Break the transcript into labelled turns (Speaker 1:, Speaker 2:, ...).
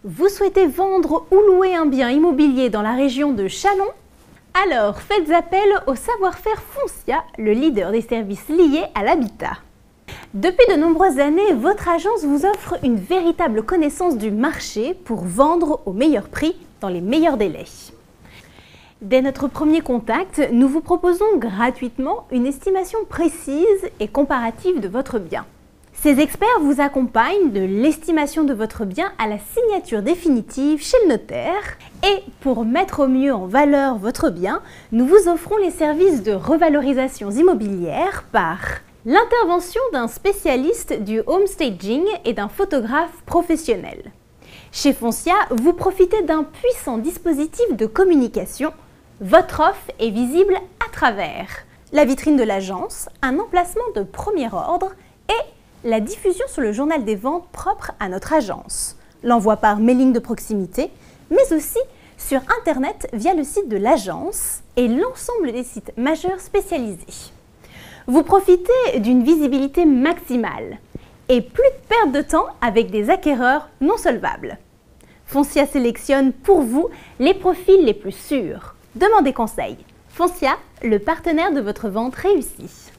Speaker 1: Vous souhaitez vendre ou louer un bien immobilier dans la région de Châlons? Alors faites appel au savoir-faire Foncia, le leader des services liés à l'habitat. Depuis de nombreuses années, votre agence vous offre une véritable connaissance du marché pour vendre au meilleur prix dans les meilleurs délais. Dès notre premier contact, nous vous proposons gratuitement une estimation précise et comparative de votre bien. Ces experts vous accompagnent de l'estimation de votre bien à la signature définitive chez le notaire. Et pour mettre au mieux en valeur votre bien, nous vous offrons les services de revalorisation immobilière par l'intervention d'un spécialiste du home staging et d'un photographe professionnel. Chez Foncia, vous profitez d'un puissant dispositif de communication. Votre offre est visible à travers la vitrine de l'agence, un emplacement de premier ordre et la diffusion sur le journal des ventes propre à notre agence, l'envoi par mailing de proximité, mais aussi sur Internet via le site de l'agence et l'ensemble des sites majeurs spécialisés. Vous profitez d'une visibilité maximale et plus de perte de temps avec des acquéreurs non solvables. Foncia sélectionne pour vous les profils les plus sûrs. Demandez conseil. Foncia, le partenaire de votre vente réussie.